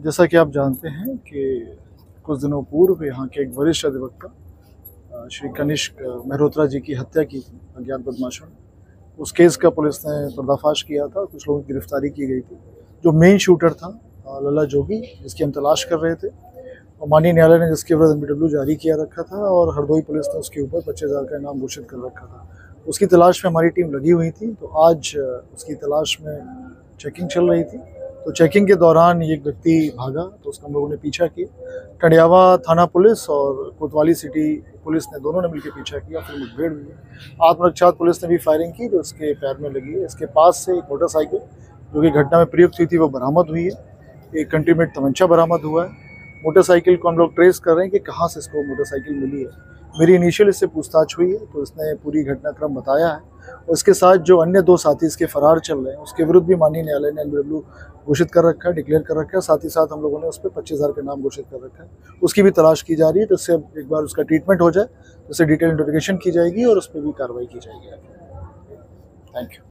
जैसा कि आप जानते हैं कि कुछ दिनों पूर्व यहाँ के एक वरिष्ठ अधिवक्ता श्री कनिष्क मेहरोत्रा जी की हत्या की थी अज्ञात बदमाशों ने। उस केस का पुलिस ने पर्दाफाश किया था, कुछ लोगों की गिरफ्तारी की गई थी। जो मेन शूटर था लला जोगी, जिसकी हम तलाश कर रहे थे, और माननीय न्यायालय ने जिसके विरुद्ध एनपीडब्ल्यू जारी किया रखा था और हरदोई पुलिस ने उसके ऊपर 25,000 का इनाम घोषित कर रखा था। उसकी तलाश में हमारी टीम लगी हुई थी। तो आज उसकी तलाश में चेकिंग चल रही थी। तो चेकिंग के दौरान एक व्यक्ति भागा, तो उसका हम लोगों ने पीछा किया। टंडियावा थाना पुलिस और कोतवाली सिटी पुलिस ने दोनों ने मिलकर पीछा किया, फिर मुठभेड़ हुई। आत्मरक्षार्थ पुलिस ने भी फायरिंग की जो उसके पैर में लगी है। इसके पास से एक मोटरसाइकिल जो कि घटना में प्रयुक्त हुई थी वो बरामद हुई है। एक कंट्रीमेट तमंचा बरामद हुआ है। मोटरसाइकिल को हम लोग ट्रेस कर रहे हैं कि कहाँ से इसको मोटरसाइकिल मिली है। मेरी इनिशियल इससे पूछताछ हुई है तो इसने पूरी घटनाक्रम बताया है। और इसके साथ जो अन्य 2 साथी इसके फरार चल रहे हैं, उसके विरुद्ध भी माननीय न्यायालय ने एनपीडब्ल्यू घोषित कर रखा है, डिक्लेयर कर रखा है। साथ ही साथ हम लोगों ने उस पर 25,000 का नाम घोषित कर रखा है। उसकी भी तलाश की जा रही है। तो इससे एक बार उसका ट्रीटमेंट हो जाए तो उससे डिटेल इंटरोगेशन की जाएगी और उस पर भी कार्रवाई की जाएगी। Thank you.